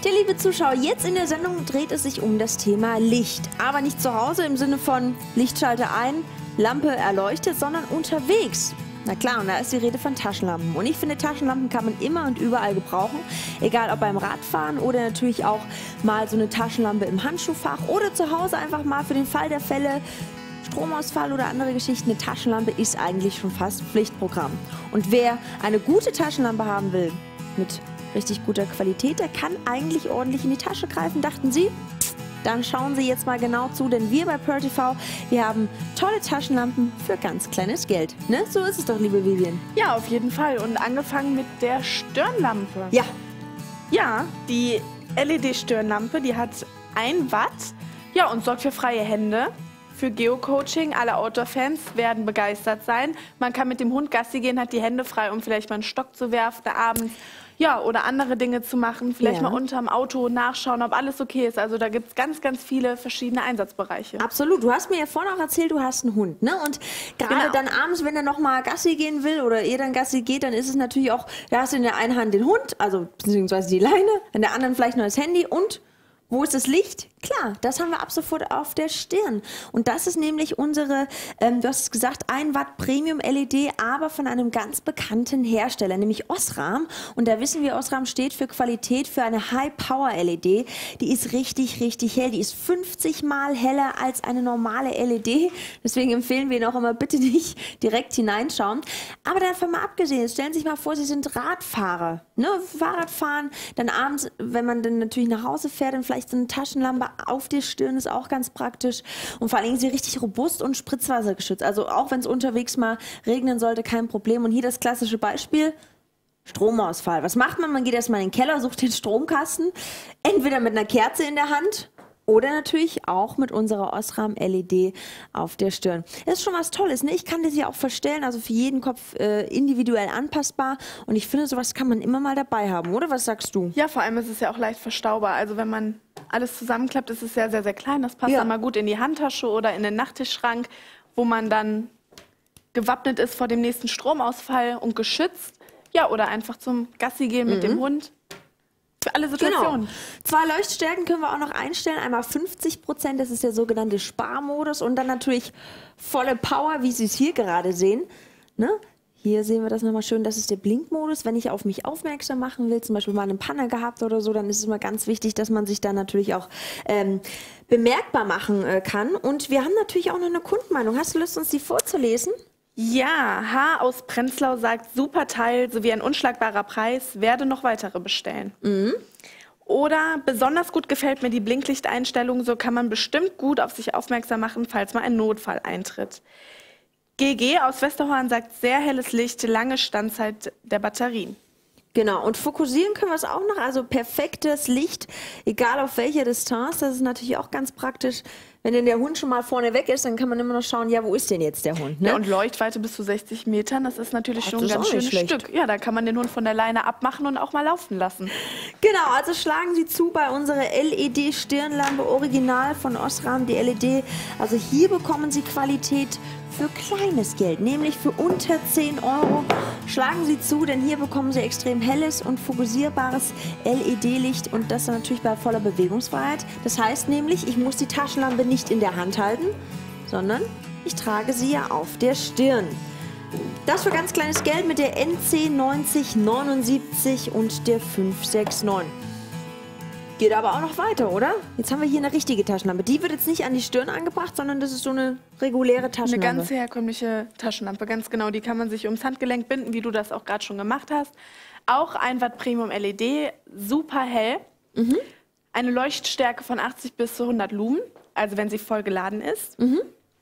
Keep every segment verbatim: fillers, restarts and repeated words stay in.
Ja, liebe Zuschauer, jetzt in der Sendung dreht es sich um das Thema Licht. Aber nicht zu Hause im Sinne von Lichtschalter ein, Lampe erleuchtet, sondern unterwegs. Na klar, und da ist die Rede von Taschenlampen. Und ich finde, Taschenlampen kann man immer und überall gebrauchen. Egal ob beim Radfahren oder natürlich auch mal so eine Taschenlampe im Handschuhfach oder zu Hause einfach mal für den Fall der Fälle, Stromausfall oder andere Geschichten. Eine Taschenlampe ist eigentlich schon fast Pflichtprogramm. Und wer eine gute Taschenlampe haben will, mit richtig guter Qualität, der kann eigentlich ordentlich in die Tasche greifen, dachten Sie? Dann schauen Sie jetzt mal genau zu, denn wir bei Pearl T V, wir haben tolle Taschenlampen für ganz kleines Geld. Ne? So ist es doch, liebe Vivian. Ja, auf jeden Fall. Und angefangen mit der Stirnlampe. Ja. Ja, die L E D-Stirnlampe, die hat ein Watt, ja, und sorgt für freie Hände. Für Geocoaching, alle Outdoor-Fans werden begeistert sein. Man kann mit dem Hund Gassi gehen, hat die Hände frei, um vielleicht mal einen Stock zu werfen abends. Ja, oder andere Dinge zu machen, vielleicht ja. mal unterm Auto nachschauen, ob alles okay ist. Also da gibt es ganz, ganz viele verschiedene Einsatzbereiche. Absolut. Du hast mir ja vorhin auch erzählt, du hast einen Hund, ne? Und gerade Genau. dann abends, wenn er noch mal Gassi gehen will oder ihr dann Gassi geht, dann ist es natürlich auch, da hast du in der einen Hand den Hund, also beziehungsweise die Leine, in der anderen vielleicht noch das Handy und wo ist das Licht? Klar, das haben wir ab sofort auf der Stirn. Und das ist nämlich unsere, ähm, du hast es gesagt, ein Watt Premium L E D, aber von einem ganz bekannten Hersteller, nämlich Osram. Und da wissen wir, Osram steht für Qualität, für eine High-Power L E D. Die ist richtig, richtig hell. Die ist fünfzig Mal heller als eine normale L E D. Deswegen empfehlen wir Ihnen auch immer, bitte nicht direkt hineinschauen. Aber davon mal abgesehen, stellen Sie sich mal vor, Sie sind Radfahrer. Ne? Fahrradfahren, dann abends, wenn man dann natürlich nach Hause fährt, dann vielleicht so eine Taschenlampe auf der Stirn ist auch ganz praktisch. Und vor allen Dingen ist sie richtig robust und spritzwassergeschützt. Also auch wenn es unterwegs mal regnen sollte, kein Problem. Und hier das klassische Beispiel: Stromausfall. Was macht man? Man geht erstmal in den Keller, sucht den Stromkasten. Entweder mit einer Kerze in der Hand oder natürlich auch mit unserer Osram L E D auf der Stirn. Das ist schon was Tolles, ne? Ich kann das ja auch verstellen, also für jeden Kopf äh, individuell anpassbar. Und ich finde, sowas kann man immer mal dabei haben, oder? Was sagst du? Ja, vor allem ist es ja auch leicht verstaubar. Also wenn man alles zusammenklappt, ist es sehr, sehr, sehr klein. Das passt Ja. dann mal gut in die Handtasche oder in den Nachttischschrank, wo man dann gewappnet ist vor dem nächsten Stromausfall und geschützt. Ja, oder einfach zum Gassi gehen mit Mhm. dem Hund. Für alle Situationen. Genau. Zwei Leuchtstärken können wir auch noch einstellen. Einmal fünfzig Prozent, das ist der sogenannte Sparmodus. Und dann natürlich volle Power, wie Sie es hier gerade sehen. Ne? Hier sehen wir das nochmal schön, das ist der Blinkmodus. Wenn ich auf mich aufmerksam machen will, zum Beispiel mal eine Panne gehabt oder so, dann ist es immer ganz wichtig, dass man sich da natürlich auch ähm, bemerkbar machen äh, kann. Und wir haben natürlich auch noch eine Kundenmeinung. Hast du Lust, uns die vorzulesen? Ja, H aus Prenzlau sagt, super Teil sowie ein unschlagbarer Preis, werde noch weitere bestellen. Mhm. Oder besonders gut gefällt mir die Blinklichteinstellung, so kann man bestimmt gut auf sich aufmerksam machen, falls mal ein Notfall eintritt. G G aus Westerhorn sagt, sehr helles Licht, lange Standzeit der Batterien. Genau, und fokussieren können wir es auch noch, also perfektes Licht, egal auf welcher Distanz, das ist natürlich auch ganz praktisch. Wenn denn der Hund schon mal vorne weg ist, dann kann man immer noch schauen, ja, wo ist denn jetzt der Hund? Ne? Ja, und Leuchtweite bis zu sechzig Metern, das ist natürlich Ach, schon das ein ist ganz auch nicht schönes schlecht. Stück. Ja, da kann man den Hund von der Leine abmachen und auch mal laufen lassen. Genau, also schlagen Sie zu bei unserer L E D-Stirnlampe, original von Osram, die L E D. Also hier bekommen Sie Qualität für kleines Geld, nämlich für unter zehn Euro. Schlagen Sie zu, denn hier bekommen Sie extrem helles und fokussierbares L E D-Licht und das natürlich bei voller Bewegungsfreiheit. Das heißt nämlich, ich muss die Taschenlampe nicht in der Hand halten, sondern ich trage sie ja auf der Stirn. Das für ganz kleines Geld mit der N C neunzig neunundsiebzig und der fünf sechs neun. Geht aber auch noch weiter, oder? Jetzt haben wir hier eine richtige Taschenlampe. Die wird jetzt nicht an die Stirn angebracht, sondern das ist so eine reguläre Taschenlampe. Eine ganz herkömmliche Taschenlampe, ganz genau. Die kann man sich ums Handgelenk binden, wie du das auch gerade schon gemacht hast. Auch ein Watt Premium L E D, super hell. Mhm. Eine Leuchtstärke von achtzig bis zu hundert Lumen, also wenn sie voll geladen ist. Mhm.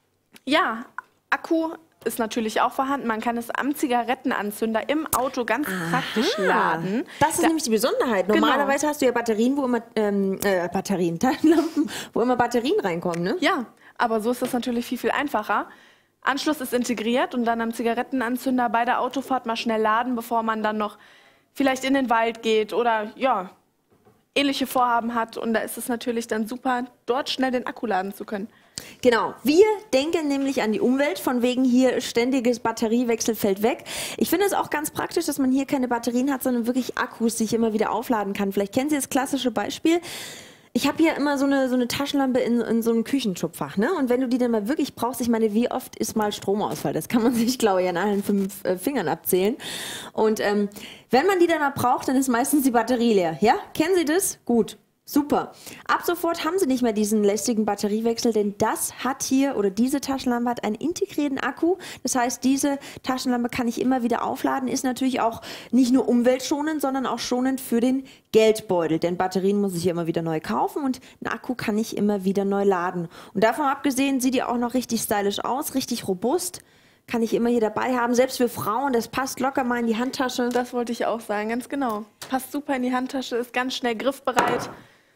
Ja, Akku ist natürlich auch vorhanden. Man kann es am Zigarettenanzünder im Auto ganz Aha. praktisch laden. Das ist Da- nämlich die Besonderheit. Genau. Normalerweise hast du ja Batterien, wo immer ähm, äh, Batterien, Taschenlampen, wo immer Batterien reinkommen, ne? Ja, aber so ist das natürlich viel, viel einfacher. Anschluss ist integriert und dann am Zigarettenanzünder bei der Autofahrt mal schnell laden, bevor man dann noch vielleicht in den Wald geht oder ja, ähnliche Vorhaben hat. Und da ist es natürlich dann super, dort schnell den Akku laden zu können. Genau, wir denken nämlich an die Umwelt, von wegen hier ständiges Batteriewechsel fällt weg. Ich finde es auch ganz praktisch, dass man hier keine Batterien hat, sondern wirklich Akkus, die ich immer wieder aufladen kann. Vielleicht kennen Sie das klassische Beispiel. Ich habe hier immer so eine, so eine Taschenlampe in, in so einem Küchenschubfach, ne? Und wenn du die dann mal wirklich brauchst, ich meine, wie oft ist mal Stromausfall? Das kann man sich, glaube ich, an allen fünf äh, Fingern abzählen. Und ähm, wenn man die dann mal braucht, dann ist meistens die Batterie leer. Ja? Kennen Sie das? Gut. Super. Ab sofort haben Sie nicht mehr diesen lästigen Batteriewechsel, denn das hat hier, oder diese Taschenlampe hat einen integrierten Akku. Das heißt, diese Taschenlampe kann ich immer wieder aufladen, ist natürlich auch nicht nur umweltschonend, sondern auch schonend für den Geldbeutel. Denn Batterien muss ich immer wieder neu kaufen und einen Akku kann ich immer wieder neu laden. Und davon abgesehen sieht die auch noch richtig stylisch aus, richtig robust. Kann ich immer hier dabei haben, selbst für Frauen, das passt locker mal in die Handtasche. Das wollte ich auch sagen, ganz genau. Passt super in die Handtasche, ist ganz schnell griffbereit.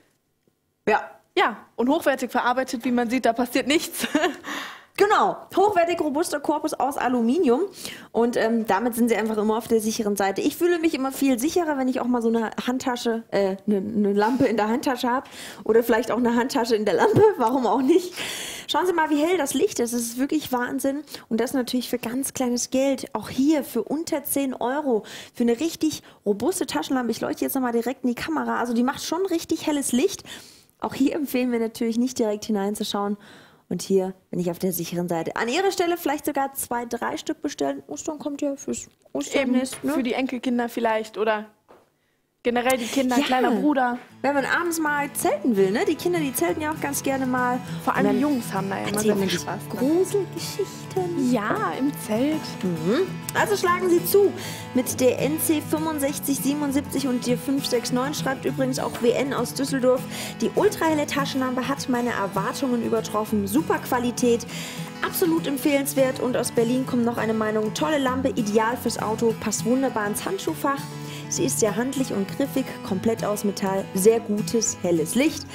Ja. Ja, und hochwertig verarbeitet, wie man sieht, da passiert nichts. Genau, hochwertig robuster Korpus aus Aluminium und ähm, damit sind sie einfach immer auf der sicheren Seite. Ich fühle mich immer viel sicherer, wenn ich auch mal so eine Handtasche, äh, eine, eine Lampe in der Handtasche habe oder vielleicht auch eine Handtasche in der Lampe, warum auch nicht. Schauen Sie mal, wie hell das Licht ist, das ist wirklich Wahnsinn und das natürlich für ganz kleines Geld, auch hier für unter zehn Euro, für eine richtig robuste Taschenlampe. Ich leuchte jetzt nochmal direkt in die Kamera, also die macht schon richtig helles Licht. Auch hier empfehlen wir natürlich nicht direkt hineinzuschauen. Und hier bin ich auf der sicheren Seite. An Ihrer Stelle vielleicht sogar zwei, drei Stück bestellen. Ostern kommt ja fürs Osternest, ne? Für die Enkelkinder vielleicht oder generell die Kinder, Ja. kleiner Bruder. Wenn man abends mal zelten will, ne? Die Kinder, die zelten ja auch ganz gerne mal. Vor allem die Jungs haben da ja immer sehr erzählen viel sich Spaß. Gruselgeschichten. Ja, im Zelt. Also schlagen Sie zu mit der N C fünfundsechzig siebenundsiebzig und der fünf sechs neun, schreibt übrigens auch W N aus Düsseldorf. Die ultrahelle Taschenlampe hat meine Erwartungen übertroffen. Super Qualität, absolut empfehlenswert. Und aus Berlin kommt noch eine Meinung. Tolle Lampe, ideal fürs Auto, passt wunderbar ins Handschuhfach. Sie ist sehr handlich und griffig, komplett aus Metall, sehr gutes, helles Licht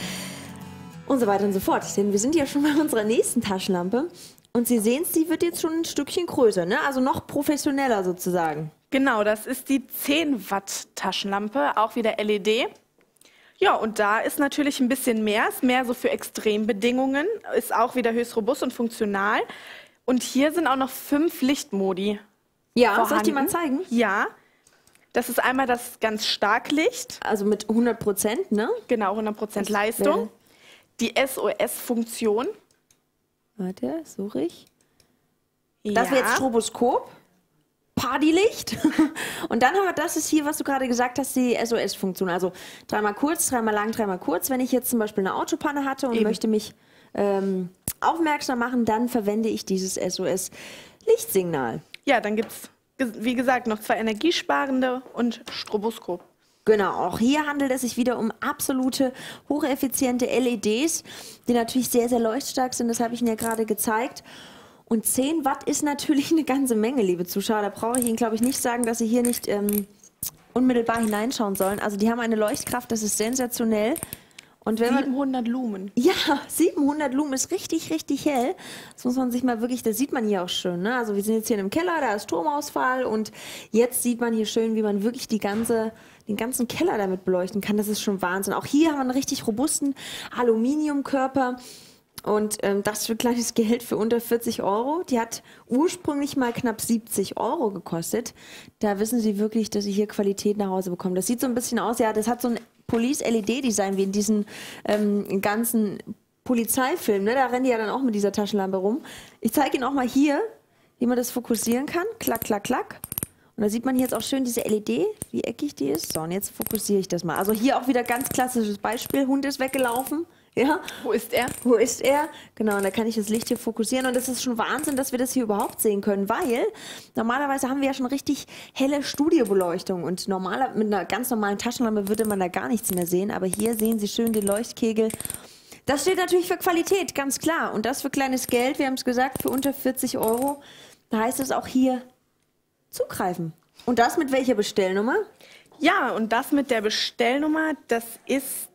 und so weiter und so fort. Denn wir sind ja schon bei unserer nächsten Taschenlampe und Sie sehen, sie wird jetzt schon ein Stückchen größer, ne? Also noch professioneller sozusagen. Genau, das ist die zehn Watt Taschenlampe, auch wieder L E D. Ja, und da ist natürlich ein bisschen mehr, ist mehr so für Extrembedingungen, ist auch wieder höchst robust und funktional. Und hier sind auch noch fünf Lichtmodi. Ja, vorhanden. soll ich die mal zeigen? Ja. Das ist einmal das ganz Starklicht, Also mit hundert Prozent, ne? genau hundert Prozent Das Leistung. wäre- Die S O S-Funktion. Warte, suche ich. Das wäre jetzt Ja. Stroboskop. Partylicht. Und dann haben wir, das ist hier, was du gerade gesagt hast, die S O S-Funktion. Also dreimal kurz, dreimal lang, dreimal kurz. Wenn ich jetzt zum Beispiel eine Autopanne hatte und Eben. möchte mich ähm, aufmerksam machen, dann verwende ich dieses S O S-Lichtsignal. Ja, dann gibt es, wie gesagt, noch zwei energiesparende und Stroboskop. Genau, auch hier handelt es sich wieder um absolute, hocheffiziente L E Ds, die natürlich sehr, sehr leuchtstark sind. Das habe ich Ihnen ja gerade gezeigt. Und zehn Watt ist natürlich eine ganze Menge, liebe Zuschauer. Da brauche ich Ihnen, glaube ich, nicht sagen, dass Sie hier nicht ähm, unmittelbar hineinschauen sollen. Also die haben eine Leuchtkraft, das ist sensationell. Und wenn man, siebenhundert Lumen. ja, siebenhundert Lumen ist richtig, richtig hell. Das muss man sich mal wirklich, das sieht man hier auch schön. Ne? Also wir sind jetzt hier im Keller, da ist Stromausfall und jetzt sieht man hier schön, wie man wirklich die ganze, den ganzen Keller damit beleuchten kann. Das ist schon Wahnsinn. Auch hier haben wir einen richtig robusten Aluminiumkörper. Und ähm, das für kleines Geld für unter vierzig Euro. Die hat ursprünglich mal knapp siebzig Euro gekostet. Da wissen Sie wirklich, dass Sie hier Qualität nach Hause bekommen. Das sieht so ein bisschen aus, ja, das hat so ein Police-L E D-Design wie in diesen ähm, ganzen Polizeifilmen. Ne? Da rennen die ja dann auch mit dieser Taschenlampe rum. Ich zeige Ihnen auch mal hier, wie man das fokussieren kann. Klack, klack, klack. Und da sieht man hier jetzt auch schön diese L E D, wie eckig die ist. So, und jetzt fokussiere ich das mal. Also hier auch wieder ganz klassisches Beispiel. Hund ist weggelaufen. Ja. Wo ist er? Wo ist er? Genau, und da kann ich das Licht hier fokussieren. Und das ist schon Wahnsinn, dass wir das hier überhaupt sehen können, weil normalerweise haben wir ja schon richtig helle Studiobeleuchtung. Und normaler, mit einer ganz normalen Taschenlampe würde man da gar nichts mehr sehen. Aber hier sehen Sie schön den Leuchtkegel. Das steht natürlich für Qualität, ganz klar. Und das für kleines Geld, wir haben es gesagt, für unter vierzig Euro. Da heißt es auch hier zugreifen. Und das mit welcher Bestellnummer? Ja, und das mit der Bestellnummer, das ist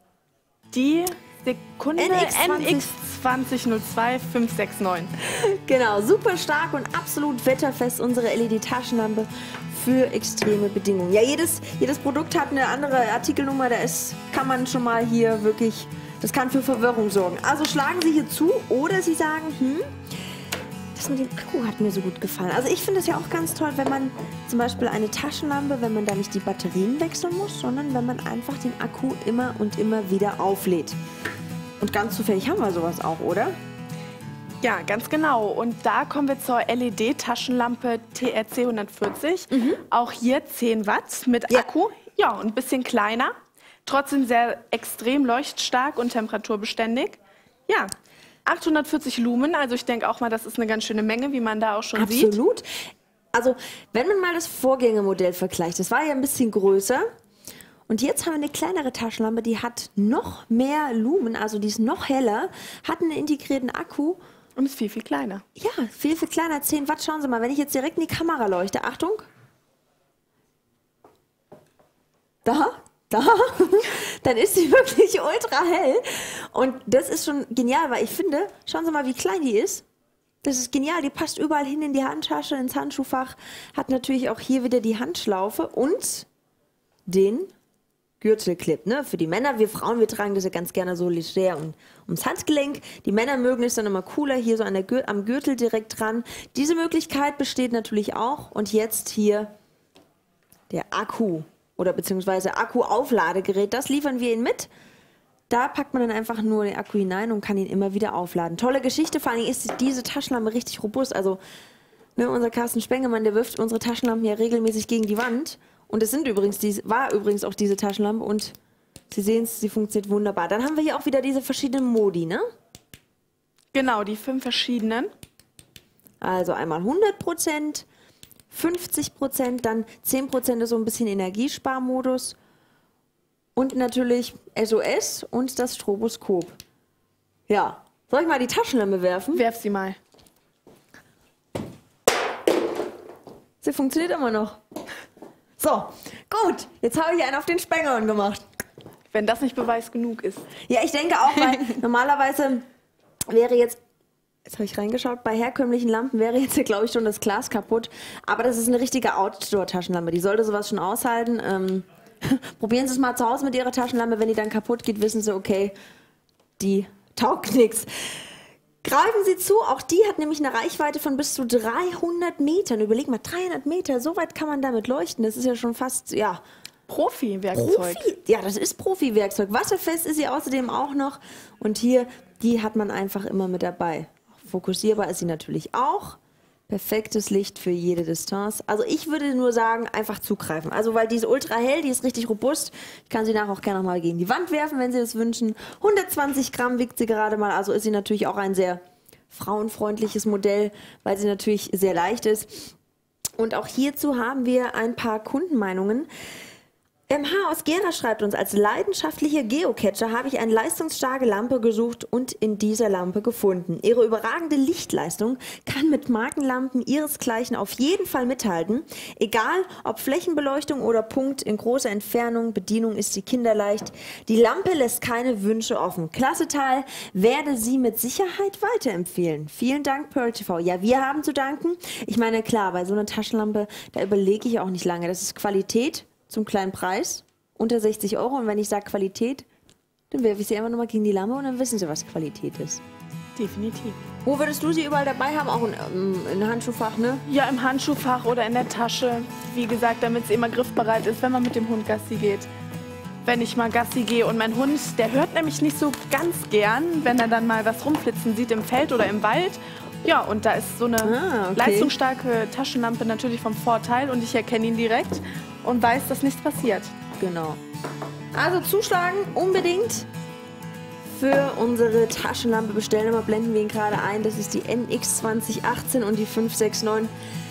die Sekunde N X zwanzig. N X zwanzig null zwei fünf sechs neun. Genau, super stark und absolut wetterfest unsere L E D-Taschenlampe für extreme Bedingungen. Ja, jedes, jedes Produkt hat eine andere Artikelnummer, da ist, kann man schon mal hier wirklich Das kann für Verwirrung sorgen. Also schlagen Sie hier zu oder Sie sagen, hm, das mit dem Akku hat mir so gut gefallen. Also ich finde es ja auch ganz toll, wenn man zum Beispiel eine Taschenlampe, wenn man da nicht die Batterien wechseln muss, sondern wenn man einfach den Akku immer und immer wieder auflädt. Und ganz zufällig haben wir sowas auch, oder? Ja, ganz genau. Und da kommen wir zur L E D-Taschenlampe T R C hundertvierzig. Mhm. Auch hier zehn Watt mit Ja. Akku. Ja, und ein bisschen kleiner. Trotzdem sehr extrem leuchtstark und temperaturbeständig. Ja, achthundertvierzig Lumen. Also ich denke auch mal, das ist eine ganz schöne Menge, wie man da auch schon sieht. Absolut. Also wenn man mal das Vorgängermodell vergleicht, das war ja ein bisschen größer. Und jetzt haben wir eine kleinere Taschenlampe, die hat noch mehr Lumen, also die ist noch heller, hat einen integrierten Akku. Und ist viel, viel kleiner. Ja, viel, viel kleiner, zehn Watt. Schauen Sie mal, wenn ich jetzt direkt in die Kamera leuchte, Achtung. Da, da, dann ist sie wirklich ultra hell. Und das ist schon genial, weil ich finde, schauen Sie mal, wie klein die ist. Das ist genial, die passt überall hin in die Handtasche, ins Handschuhfach. Hat natürlich auch hier wieder die Handschlaufe und den Gürtelclip, ne? Für die Männer, wir Frauen, wir tragen das ja ganz gerne so leger und ums Handgelenk. Die Männer mögen es dann immer cooler, hier so an der Gür am Gürtel direkt dran. Diese Möglichkeit besteht natürlich auch. Und jetzt hier der Akku oder beziehungsweise Akku-Aufladegerät, das liefern wir Ihnen mit. Da packt man dann einfach nur den Akku hinein und kann ihn immer wieder aufladen. Tolle Geschichte, vor allem ist diese Taschenlampe richtig robust. Also ne, unser Carsten Spengemann, der wirft unsere Taschenlampen ja regelmäßig gegen die Wand. Und es sind übrigens die, war übrigens auch diese Taschenlampe und Sie sehen es, sie funktioniert wunderbar. Dann haben wir hier auch wieder diese verschiedenen Modi, ne? Genau, die fünf verschiedenen. Also einmal hundert Prozent, fünfzig Prozent, dann zehn Prozent ist so ein bisschen Energiesparmodus und natürlich S O S und das Stroboskop. Ja, soll ich mal die Taschenlampe werfen? Werf sie mal. Sie funktioniert immer noch. So, gut. Jetzt habe ich einen auf den Spengern gemacht. Wenn das nicht Beweis genug ist. Ja, ich denke auch, weil normalerweise wäre jetzt, jetzt habe ich reingeschaut, bei herkömmlichen Lampen wäre jetzt, glaube ich, schon das Glas kaputt. Aber das ist eine richtige Outdoor-Taschenlampe. Die sollte sowas schon aushalten. Ähm, probieren Sie es mal zu Hause mit Ihrer Taschenlampe. Wenn die dann kaputt geht, wissen Sie, okay, die taugt nichts. Greifen Sie zu, auch die hat nämlich eine Reichweite von bis zu dreihundert Metern. Überleg mal, dreihundert Meter, so weit kann man damit leuchten. Das ist ja schon fast, ja, Profi-Werkzeug. Profi, ja, das ist Profi-Werkzeug. Wasserfest ist sie außerdem auch noch. Und hier, die hat man einfach immer mit dabei. Fokussierbar ist sie natürlich auch. Perfektes Licht für jede Distanz. Also ich würde nur sagen, einfach zugreifen. Also weil die ist ultra hell, die ist richtig robust. Ich kann sie nachher auch gerne noch mal gegen die Wand werfen, wenn Sie das wünschen. hundertzwanzig Gramm wiegt sie gerade mal. Also ist sie natürlich auch ein sehr frauenfreundliches Modell, weil sie natürlich sehr leicht ist. Und auch hierzu haben wir ein paar Kundenmeinungen. M H aus Gera schreibt uns, als leidenschaftlicher Geocacher habe ich eine leistungsstarke Lampe gesucht und in dieser Lampe gefunden. Ihre überragende Lichtleistung kann mit Markenlampen ihresgleichen auf jeden Fall mithalten. Egal, ob Flächenbeleuchtung oder Punkt in großer Entfernung, Bedienung ist sie kinderleicht. Die Lampe lässt keine Wünsche offen. Klasse Teil, werde sie mit Sicherheit weiterempfehlen. Vielen Dank, Pearl T V. Ja, wir haben zu danken. Ich meine, klar, bei so einer Taschenlampe, da überlege ich auch nicht lange. Das ist Qualität zum kleinen Preis, unter sechzig Euro. Und wenn ich sage Qualität, dann werfe ich sie einfach nochmal gegen die Lampe und dann wissen Sie, was Qualität ist. Definitiv. Wo würdest du sie überall dabei haben? Auch in, ähm, in Handschuhfach, ne? Ja, im Handschuhfach oder in der Tasche. Wie gesagt, damit sie immer griffbereit ist, wenn man mit dem Hund Gassi geht. Wenn ich mal Gassi gehe und mein Hund, der hört nämlich nicht so ganz gern, wenn er dann mal was rumflitzen sieht im Feld oder im Wald. Ja, und da ist so eine Ah, okay. leistungsstarke Taschenlampe natürlich vom Vorteil und ich erkenne ihn direkt und weiß, dass nichts passiert. Genau. Also zuschlagen unbedingt für unsere Taschenlampe bestellen. Wir blenden wir ihn gerade ein. Das ist die N X zwanzig achtzehn und die fünf sechs neun.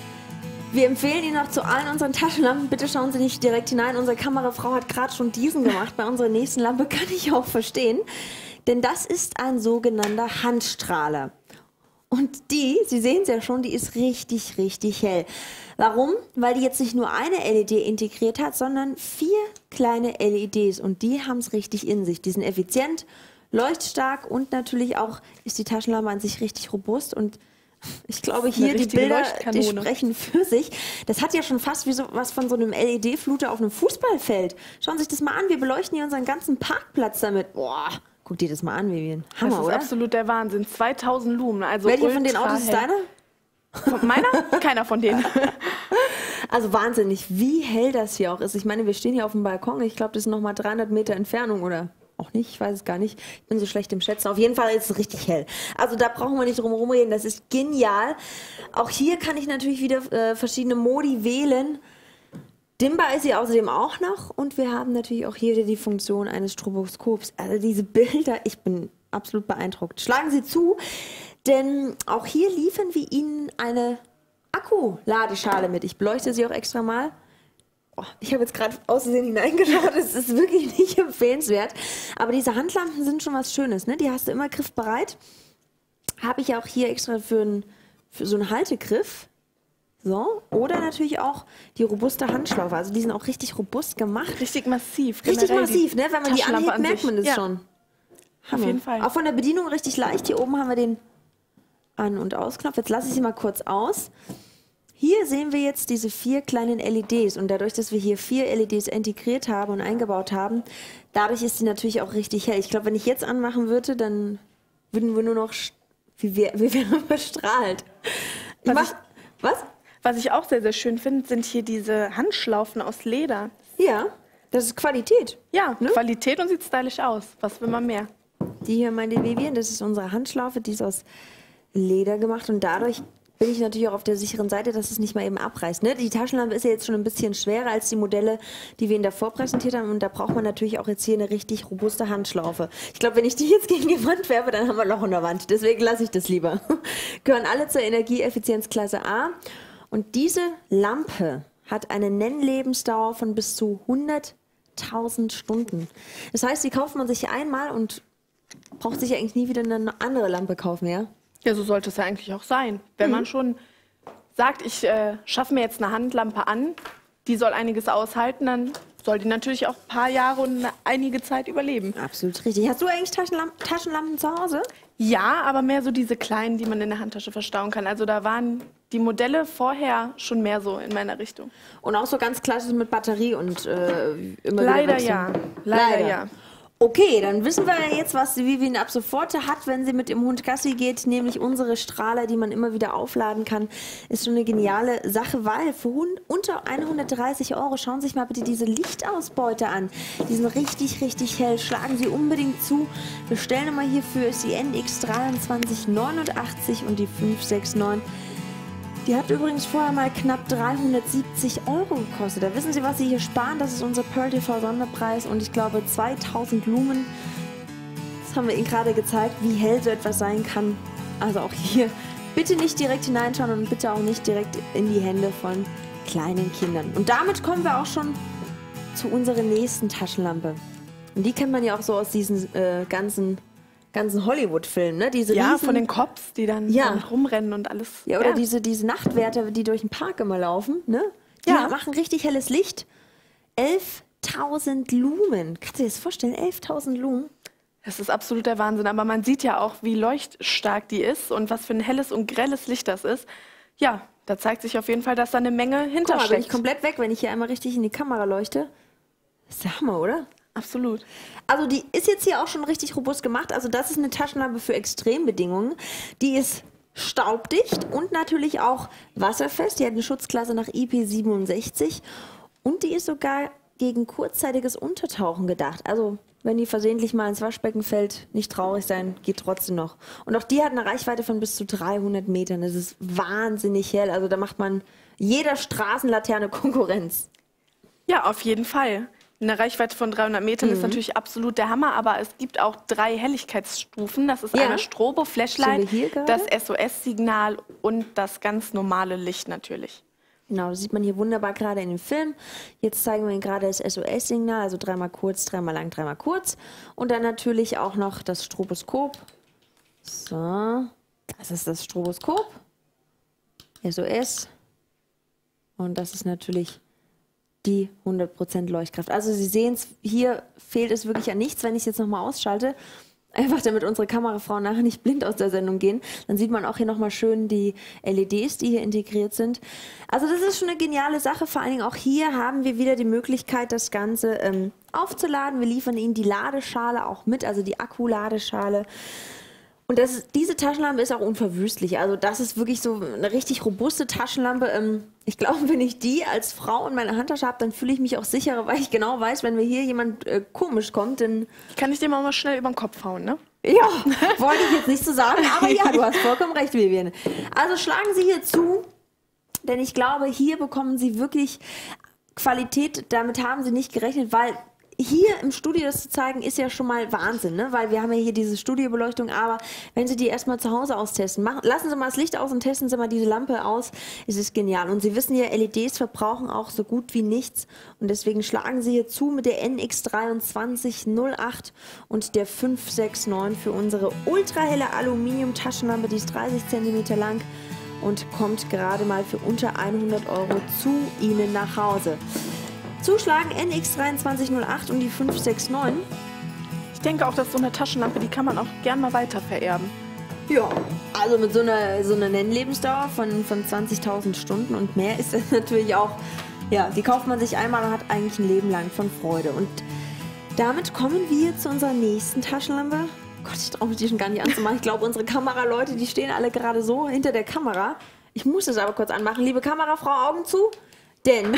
Wir empfehlen Ihnen noch zu allen unseren Taschenlampen. Bitte schauen Sie nicht direkt hinein. Unsere Kamerafrau hat gerade schon diesen gemacht. Bei unserer nächsten Lampe kann ich auch verstehen. Denn das ist ein sogenannter Handstrahler. Und die, Sie sehen es ja schon, die ist richtig, richtig hell. Warum? Weil die jetzt nicht nur eine L E D integriert hat, sondern vier kleine L E Ds. Und die haben es richtig in sich. Die sind effizient, leuchtstark und natürlich auch ist die Taschenlampe an sich richtig robust. Und ich glaube, hier die Bilder, die sprechen für sich. Das hat ja schon fast wie so was von so einem L E D-Fluter auf einem Fußballfeld. Schauen Sie sich das mal an. Wir beleuchten hier unseren ganzen Parkplatz damit. Boah, Guck dir das mal an, Vivian. Das Hammer, ist oder? absolut der Wahnsinn. zweitausend Lumen. Also Welche von den ultra Autos ist hell. deiner? Von meiner? Keiner von denen. Also wahnsinnig, wie hell das hier auch ist. Ich meine, wir stehen hier auf dem Balkon. Ich glaube, das sind nochmal dreihundert Meter Entfernung oder auch nicht. Ich weiß es gar nicht. Ich bin so schlecht im Schätzen. Auf jeden Fall ist es richtig hell. Also da brauchen wir nicht drum herum reden. Das ist genial. Auch hier kann ich natürlich wieder äh, verschiedene Modi wählen. Dimmbar ist sie außerdem auch noch. Und wir haben natürlich auch hier wieder die Funktion eines Stroboskops. Also diese Bilder, ich bin absolut beeindruckt. Schlagen Sie zu, denn auch hier liefern wir Ihnen eine Akkuladeschale mit. Ich beleuchte sie auch extra mal. Oh, ich habe jetzt gerade aus Versehen hineingeschaut. Das ist wirklich nicht empfehlenswert. Aber diese Handlampen sind schon was Schönes. Ne? Die hast du immer griffbereit. Habe ich auch hier extra für, ein, für so einen Haltegriff. So. Oder natürlich auch die robuste Handschlaufe. Also die sind auch richtig robust gemacht. Richtig massiv. Richtig generell massiv, ne? Wenn man die Taschenlampe anhebt, an merkt sich. man das Ja, schon. Auf Hammer. jeden Fall. Auch von der Bedienung richtig leicht. Hier oben haben wir den An- und Ausknopf. Jetzt lasse ich sie mal kurz aus. Hier sehen wir jetzt diese vier kleinen L E Ds und dadurch, dass wir hier vier L E Ds integriert haben und eingebaut haben, dadurch ist sie natürlich auch richtig hell. Ich glaube, wenn ich jetzt anmachen würde, dann würden wir nur noch, wie wir, wie wir bestrahlt. Ich Was mach, ich- was? Was ich auch sehr, sehr schön finde, sind hier diese Handschlaufen aus Leder. Ja, das ist Qualität. Ja, Ne? Qualität und sieht stylisch aus. Was will man mehr? Die hier, meine Vivian, das ist unsere Handschlaufe, die ist aus Leder gemacht und dadurch bin ich natürlich auch auf der sicheren Seite, dass es nicht mal eben abreißt. Ne? Die Taschenlampe ist ja jetzt schon ein bisschen schwerer als die Modelle, die wir Ihnen davor präsentiert haben und da braucht man natürlich auch jetzt hier eine richtig robuste Handschlaufe. Ich glaube, wenn ich die jetzt gegen die Wand werfe, dann haben wir ein Loch in der Wand. Deswegen lasse ich das lieber. Gehören alle zur Energieeffizienzklasse A und diese Lampe hat eine Nennlebensdauer von bis zu hunderttausend Stunden. Das heißt, die kauft man sich einmal und braucht sich eigentlich nie wieder eine andere Lampe kaufen, ja? Ja, so sollte es ja eigentlich auch sein. Wenn man schon sagt, ich äh, schaffe mir jetzt eine Handlampe an, die soll einiges aushalten, dann soll die natürlich auch ein paar Jahre und eine, einige Zeit überleben. Absolut richtig. Hast du eigentlich Taschenlampen, Taschenlampen zu Hause? Ja, aber mehr so diese kleinen, die man in der Handtasche verstauen kann. Also da waren die Modelle vorher schon mehr so in meiner Richtung. Und auch so ganz klassisch mit Batterie und äh, immer Leider wieder wechseln? ja. Leider ja. Okay, dann wissen wir ja jetzt, was die Vivian ab sofort hat, wenn sie mit dem Hund Gassi geht, nämlich unsere Strahler, die man immer wieder aufladen kann. Ist schon eine geniale Sache, weil für Hund unter hundertdreißig Euro, schauen Sie sich mal bitte diese Lichtausbeute an. Die sind richtig, richtig hell. Schlagen Sie unbedingt zu. Bestellnummer hierfür ist die N X dreiundzwanzig neunundachtzig und die fünf sechs neun. Die hat übrigens vorher mal knapp dreihundertsiebzig Euro gekostet. Da wissen Sie, was Sie hier sparen. Das ist unser Pearl T V Sonderpreis und ich glaube zweitausend Lumen. Das haben wir Ihnen gerade gezeigt, wie hell so etwas sein kann. Also auch hier bitte nicht direkt hineinschauen und bitte auch nicht direkt in die Hände von kleinen Kindern. Und damit kommen wir auch schon zu unserer nächsten Taschenlampe. Und die kennt man ja auch so aus diesen äh, ganzen... ganzen Hollywood-Filmen, ne? Diese Ja, riesen, von den Cops, die dann Ja. damit rumrennen und alles. ja, oder Diese, diese Nachtwärter, die durch den Park immer laufen, ne? Die Ja. machen richtig helles Licht. elftausend Lumen. Kannst du dir das vorstellen? elftausend Lumen. Das ist absolut der Wahnsinn. Aber man sieht ja auch, wie leuchtstark die ist und was für ein helles und grelles Licht das ist. Ja, da zeigt sich auf jeden Fall, dass da eine Menge Guck mal, bin ich hintersteckt. komplett weg, wenn ich hier einmal richtig in die Kamera leuchte. Das ist der Hammer, oder? Absolut. Also die ist jetzt hier auch schon richtig robust gemacht. Also das ist eine Taschenlampe für Extrembedingungen. Die ist staubdicht und natürlich auch wasserfest. Die hat eine Schutzklasse nach I P siebenundsechzig und die ist sogar gegen kurzzeitiges Untertauchen gedacht. Also wenn die versehentlich mal ins Waschbecken fällt, nicht traurig sein, geht trotzdem noch. Und auch die hat eine Reichweite von bis zu dreihundert Metern. Das ist wahnsinnig hell. Also da macht man jeder Straßenlaterne Konkurrenz. Ja, auf jeden Fall. Eine Reichweite von dreihundert Metern Mhm. ist natürlich absolut der Hammer, aber es gibt auch drei Helligkeitsstufen. Das ist Ja. einmal Strobo, Sehen wir Flashlight, hier gerade? das S O S-Signal und das ganz normale Licht natürlich. Genau, das sieht man hier wunderbar gerade in dem Film. Jetzt zeigen wir Ihnen gerade das S O S-Signal, also dreimal kurz, dreimal lang, dreimal kurz. Und dann natürlich auch noch das Stroboskop. So, das ist das Stroboskop. S O S. Und das ist natürlich die hundert Prozent Leuchtkraft. Also Sie sehen es, hier fehlt es wirklich an nichts. Wenn ich es jetzt nochmal ausschalte, Einfach damit unsere Kamerafrauen nachher nicht blind aus der Sendung gehen. Dann sieht man auch hier nochmal schön die L E Ds, die hier integriert sind. Also das ist schon eine geniale Sache. Vor allen Dingen auch hier haben wir wieder die Möglichkeit, das Ganze ähm, aufzuladen. Wir liefern Ihnen die Ladeschale auch mit, also die Akkuladeschale. Und das ist, diese Taschenlampe ist auch unverwüstlich. Also das ist wirklich so eine richtig robuste Taschenlampe. Ähm, ich glaube, wenn ich die als Frau in meiner Handtasche habe, dann fühle ich mich auch sicherer, weil ich genau weiß, wenn mir hier jemand äh, komisch kommt, dann... Kann ich dir mal schnell über den Kopf hauen, ne? Ja, wollte ich jetzt nicht so sagen, aber ja, du hast vollkommen recht, Vivian. Also schlagen Sie hier zu, denn ich glaube, hier bekommen Sie wirklich Qualität. Damit haben Sie nicht gerechnet, weil... Hier im Studio das zu zeigen, ist ja schon mal Wahnsinn, ne? Weil wir haben ja hier diese Studiobeleuchtung, aber wenn Sie die erstmal zu Hause austesten, machen, lassen Sie mal das Licht aus und testen Sie mal diese Lampe aus, es ist genial. Und Sie wissen ja, L E Ds verbrauchen auch so gut wie nichts und deswegen schlagen Sie hier zu mit der N X dreiundzwanzig null acht und der fünf sechs neun für unsere ultrahelle Aluminium-Taschenlampe, die ist dreißig Zentimeter lang und kommt gerade mal für unter hundert Euro zu Ihnen nach Hause. Zuschlagen N X dreiundzwanzig null acht und die fünf sechs neun. Ich denke auch, dass so eine Taschenlampe, die kann man auch gern mal weiter vererben. Ja, also mit so einer, so einer Nennlebensdauer von, von zwanzigtausend Stunden und mehr ist das natürlich auch, ja, die kauft man sich einmal und hat eigentlich ein Leben lang von Freude. Und damit kommen wir zu unserer nächsten Taschenlampe. Gott, ich traue mich die schon gar nicht anzumachen. Ich glaube, unsere Kameraleute, die stehen alle gerade so hinter der Kamera. Ich muss das aber kurz anmachen. Liebe Kamerafrau, Augen zu, denn...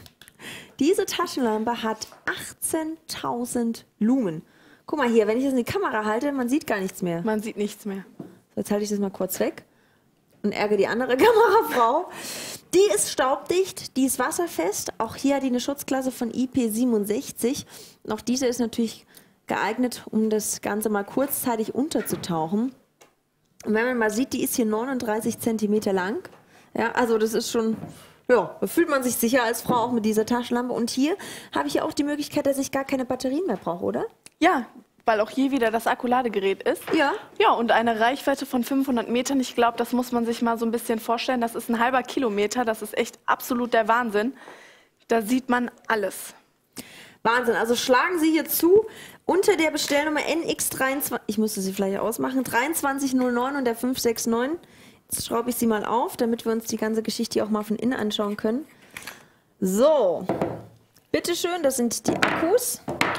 Diese Taschenlampe hat achtzehntausend Lumen. Guck mal hier, wenn ich das in die Kamera halte, man sieht gar nichts mehr. Man sieht nichts mehr. So, jetzt halte ich das mal kurz weg und ärgere die andere Kamerafrau. Die ist staubdicht, die ist wasserfest. Auch hier hat die eine Schutzklasse von I P siebenundsechzig. Und auch diese ist natürlich geeignet, um das Ganze mal kurzzeitig unterzutauchen. Und wenn man mal sieht, die ist hier neununddreißig Zentimeter lang. Ja, also das ist schon... Ja, da fühlt man sich sicher als Frau auch mit dieser Taschenlampe. Und hier habe ich ja auch die Möglichkeit, dass ich gar keine Batterien mehr brauche, oder? Ja, weil auch hier wieder das Akkuladegerät ist. Ja. Ja, und eine Reichweite von fünfhundert Metern. Ich glaube, das muss man sich mal so ein bisschen vorstellen. Das ist ein halber Kilometer. Das ist echt absolut der Wahnsinn. Da sieht man alles. Wahnsinn. Also schlagen Sie hier zu unter der Bestellnummer N X dreiundzwanzig, ich müsste sie vielleicht ausmachen, dreiundzwanzig null neun und der fünf sechs neun. Jetzt schraube ich sie mal auf, damit wir uns die ganze Geschichte auch mal von innen anschauen können. So, bitteschön, das sind die Akkus.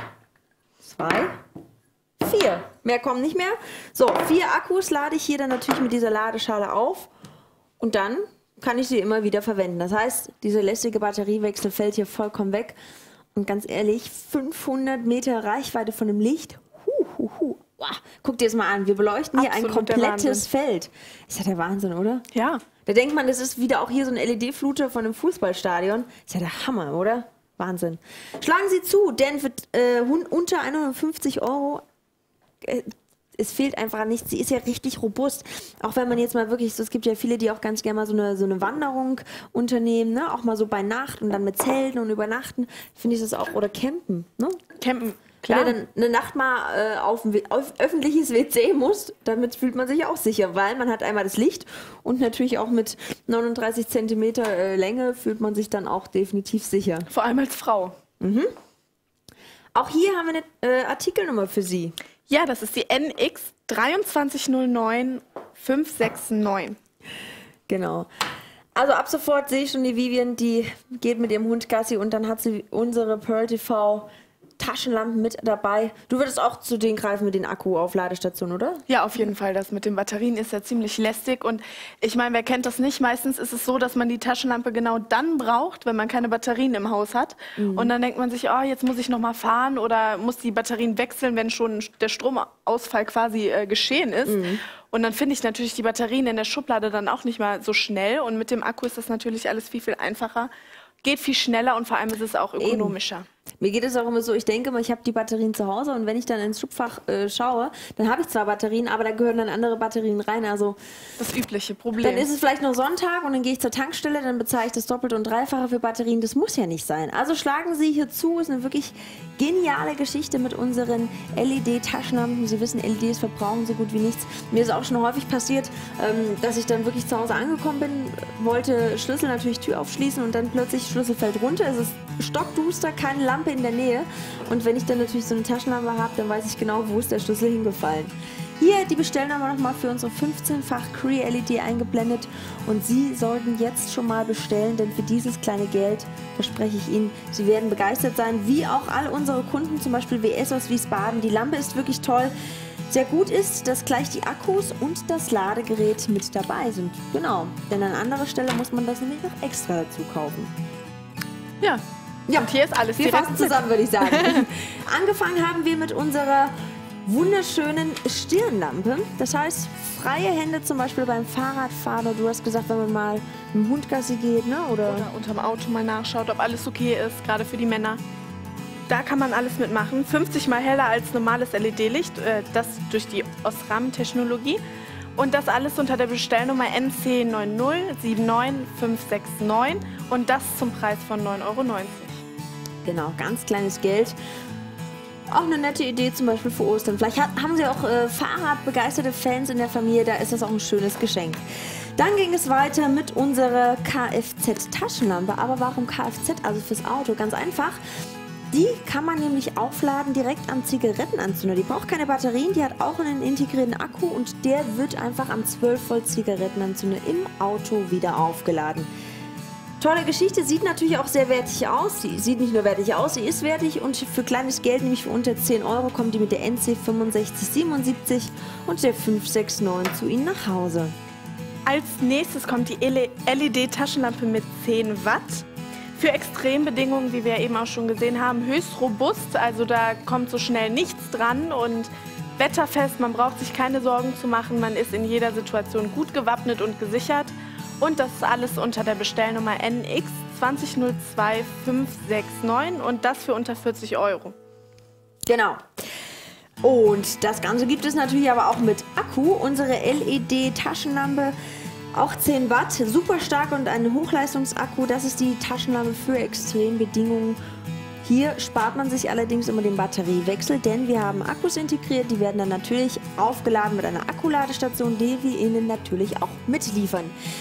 Zwei, vier. Mehr kommen nicht mehr. So, vier Akkus lade ich hier dann natürlich mit dieser Ladeschale auf. Und dann kann ich sie immer wieder verwenden. Das heißt, dieser lästige Batteriewechsel fällt hier vollkommen weg. Und ganz ehrlich, fünfhundert Meter Reichweite von dem Licht. Huh, huh, huh. Wow. Guck dir das mal an, wir beleuchten hier Absolut ein komplettes Feld. Ist ja der Wahnsinn, oder? Ja. Da denkt man, das ist wieder auch hier so ein L E D-Fluter von einem Fußballstadion. Ist ja der Hammer, oder? Wahnsinn. Schlagen Sie zu, denn für äh, unter hundertfünfzig Euro, äh, es fehlt einfach an nichts. Sie ist ja richtig robust. Auch wenn man jetzt mal wirklich, so, es gibt ja viele, die auch ganz gerne mal so eine, so eine Wanderung unternehmen, ne? Auch mal so bei Nacht und dann mit Zelten und übernachten, finde ich das auch, oder campen, ne? Campen. Klar. Wenn du dann eine Nacht mal äh, auf ein auf öffentliches W C musst, damit fühlt man sich auch sicher, weil man hat einmal das Licht und natürlich auch mit neununddreißig Zentimeter äh, Länge fühlt man sich dann auch definitiv sicher. Vor allem als Frau. Mhm. Auch hier haben wir eine äh, Artikelnummer für Sie. Ja, das ist die N X dreiundzwanzig null neun fünf sechs neun. Genau. Also ab sofort sehe ich schon die Vivian, die geht mit ihrem Hund Gassi und dann hat sie unsere Pearl T V Taschenlampen mit dabei. Du würdest auch zu denen greifen mit den Akku-Aufladestationen, oder? Ja, auf jeden Fall. Das mit den Batterien ist ja ziemlich lästig. Und ich meine, wer kennt das nicht? Meistens ist es so, dass man die Taschenlampe genau dann braucht, wenn man keine Batterien im Haus hat. Mhm. Und dann denkt man sich, oh, jetzt muss ich noch mal fahren oder muss die Batterien wechseln, wenn schon der Stromausfall quasi äh, geschehen ist. Mhm. Und dann finde ich natürlich die Batterien in der Schublade dann auch nicht mal so schnell. Und mit dem Akku ist das natürlich alles viel, viel einfacher. Geht viel schneller und vor allem ist es auch ökonomischer. Eben. Mir geht es auch immer so, ich denke mal, ich habe die Batterien zu Hause und wenn ich dann ins Schubfach äh, schaue, dann habe ich zwar Batterien, aber da gehören dann andere Batterien rein. Also das übliche Problem. Dann ist es vielleicht noch Sonntag und dann gehe ich zur Tankstelle, dann bezahle ich das Doppelte und Dreifache für Batterien. Das muss ja nicht sein. Also schlagen Sie hier zu, ist eine wirklich geniale Geschichte mit unseren L E D-Taschenlampen. Sie wissen, L E Ds verbrauchen so gut wie nichts. Mir ist auch schon häufig passiert, ähm, dass ich dann wirklich zu Hause angekommen bin, wollte Schlüssel natürlich Tür aufschließen und dann plötzlich Schlüssel fällt runter. Es ist stockduster, keine Lampe in der Nähe. Und wenn ich dann natürlich so eine Taschenlampe habe, dann weiß ich genau, wo ist der Schlüssel hingefallen. Hier die Bestellnummer nochmal für unsere fünfzehnfach Cree L E D eingeblendet. Und Sie sollten jetzt schon mal bestellen, denn für dieses kleine Geld verspreche ich Ihnen, Sie werden begeistert sein, wie auch all unsere Kunden, zum Beispiel W S aus Wiesbaden. Die Lampe ist wirklich toll. Sehr gut ist, dass gleich die Akkus und das Ladegerät mit dabei sind. Genau, denn an anderer Stelle muss man das nämlich noch extra dazu kaufen. Ja, ja. Und hier ist alles Wir direkt fassen zusammen, würde ich sagen. Angefangen haben wir mit unserer wunderschönen Stirnlampe. Das heißt, freie Hände zum Beispiel beim Fahrradfahren. Oder du hast gesagt, wenn man mal mit dem Hund Gassi geht, ne? Oder, Oder unterm Auto mal nachschaut, ob alles okay ist, gerade für die Männer. Da kann man alles mitmachen. fünfzig mal heller als normales L E D-Licht, äh, das durch die Osram-Technologie. Und das alles unter der Bestellnummer N C neun null sieben neun fünf sechs neun und das zum Preis von neun Euro neunzig. Genau, ganz kleines Geld. Auch eine nette Idee zum Beispiel für Ostern. Vielleicht hat, haben Sie auch äh, Fahrradbegeisterte Fans in der Familie, da ist das auch ein schönes Geschenk. Dann ging es weiter mit unserer Kfz-Taschenlampe. Aber warum Kfz, also fürs Auto? Ganz einfach. Die kann man nämlich aufladen direkt am Zigarettenanzünder. Die braucht keine Batterien, die hat auch einen integrierten Akku und der wird einfach am zwölf Volt Zigarettenanzünder im Auto wieder aufgeladen. Tolle Geschichte, sieht natürlich auch sehr wertig aus. Sie sieht nicht nur wertig aus, sie ist wertig und für kleines Geld, nämlich für unter zehn Euro, kommt die mit der N C fünf sechs sieben sieben und der fünf sechs neun zu Ihnen nach Hause. Als nächstes kommt die L E D-Taschenlampe mit zehn Watt. Für Extrembedingungen, wie wir eben auch schon gesehen haben, höchst robust. Also da kommt so schnell nichts dran und wetterfest. Man braucht sich keine Sorgen zu machen. Man ist in jeder Situation gut gewappnet und gesichert. Und das ist alles unter der Bestellnummer N X zwei null null zwei fünf sechs neun und das für unter vierzig Euro. Genau. Und das Ganze gibt es natürlich aber auch mit Akku. Unsere L E D-Taschenlampe, auch zehn Watt, super stark und ein Hochleistungsakku. Das ist die Taschenlampe für Extrembedingungen. Hier spart man sich allerdings immer den Batteriewechsel, denn wir haben Akkus integriert. Die werden dann natürlich aufgeladen mit einer Akkuladestation, die wir Ihnen natürlich auch mitliefern.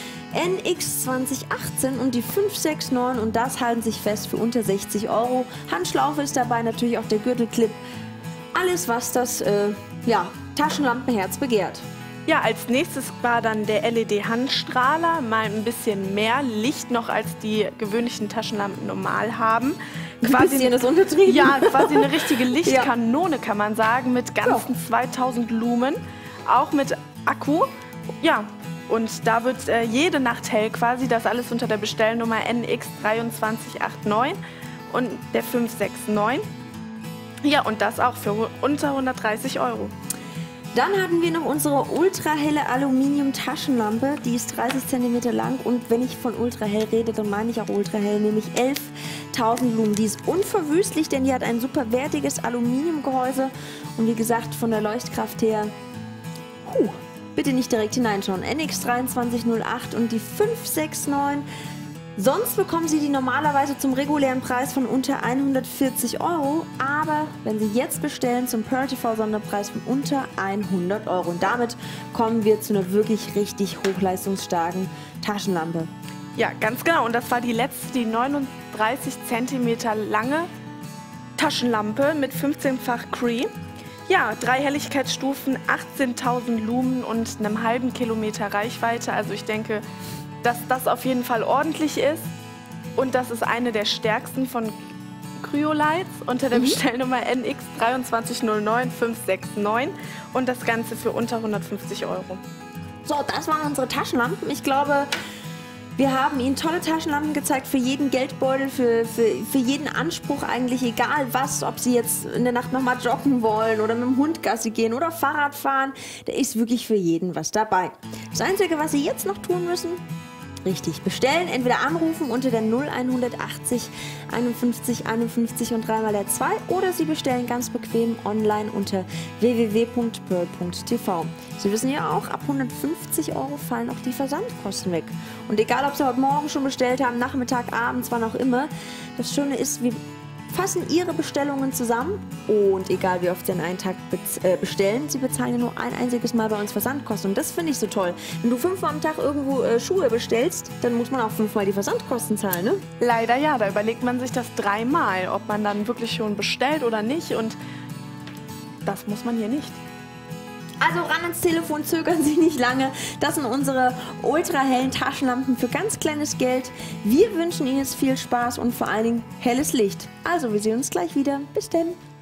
N X zwanzig achtzehn und die fünf sechs neun und das halten sich fest für unter sechzig Euro. Handschlaufe ist dabei, natürlich auch der Gürtelclip. Alles, was das äh, ja, Taschenlampenherz begehrt. Ja, als nächstes war dann der L E D-Handstrahler, mal ein bisschen mehr Licht noch als die gewöhnlichen Taschenlampen normal haben. Quasi, ein bisschen untertrieben. Ja, quasi eine richtige Lichtkanone, kann man sagen, mit ganzen ja. zweitausend Lumen, auch mit Akku. Ja, und da wird äh, jede Nacht hell quasi, das alles unter der Bestellnummer N X drei zwei acht neun und der fünf sechs neun. Ja, und das auch für unter hundertdreißig Euro. Dann hatten wir noch unsere ultrahelle Aluminium-Taschenlampe. Die ist dreißig Zentimeter lang und wenn ich von ultrahell rede, dann meine ich auch ultrahell, nämlich elftausend Lumen. Die ist unverwüstlich, denn die hat ein super wertiges Aluminiumgehäuse und wie gesagt, von der Leuchtkraft her, huh, bitte nicht direkt hineinschauen. N X zwei drei null acht und die fünf sechs neun. Sonst bekommen Sie die normalerweise zum regulären Preis von unter hundertvierzig Euro, aber wenn Sie jetzt bestellen zum Pearl T V-Sonderpreis von unter hundert Euro. Und damit kommen wir zu einer wirklich richtig hochleistungsstarken Taschenlampe. Ja, ganz genau. Und das war die letzte, die neununddreißig Zentimeter lange Taschenlampe mit fünfzehnfach Cree. Ja, drei Helligkeitsstufen, achtzehntausend Lumen und einem halben Kilometer Reichweite. Also ich denke, dass das auf jeden Fall ordentlich ist. Und das ist eine der stärksten von Cryolights unter der mhm. Bestellnummer N X drei zwei null neun fünf sechs neun und das Ganze für unter hundertfünfzig Euro. So, das waren unsere Taschenlampen. Ich glaube, wir haben Ihnen tolle Taschenlampen gezeigt für jeden Geldbeutel, für, für, für jeden Anspruch eigentlich, egal was, ob Sie jetzt in der Nacht nochmal joggen wollen oder mit dem Hund Gassi gehen oder Fahrrad fahren. Da ist wirklich für jeden was dabei. Das Einzige, was Sie jetzt noch tun müssen, richtig bestellen, entweder anrufen unter der null hundertachtzig einundfünfzig einundfünfzig und dreimal der zwei oder Sie bestellen ganz bequem online unter w w w punkt pearl punkt t v. Sie wissen ja auch, ab hundertfünfzig Euro fallen auch die Versandkosten weg. Und egal, ob Sie heute Morgen schon bestellt haben, Nachmittag, abends, wann auch immer, das Schöne ist, wir fassen ihre Bestellungen zusammen und egal wie oft sie an einen Tag äh, bestellen, sie bezahlen ja nur ein einziges Mal bei uns Versandkosten. Und das finde ich so toll. Wenn du fünfmal am Tag irgendwo äh, Schuhe bestellst, dann muss man auch fünfmal die Versandkosten zahlen, ne? Leider ja, da überlegt man sich das dreimal, ob man dann wirklich schon bestellt oder nicht. Und das muss man hier nicht. Also ran ans Telefon, zögern Sie nicht lange. Das sind unsere ultrahellen Taschenlampen für ganz kleines Geld. Wir wünschen Ihnen jetzt viel Spaß und vor allen Dingen helles Licht. Also wir sehen uns gleich wieder. Bis dann.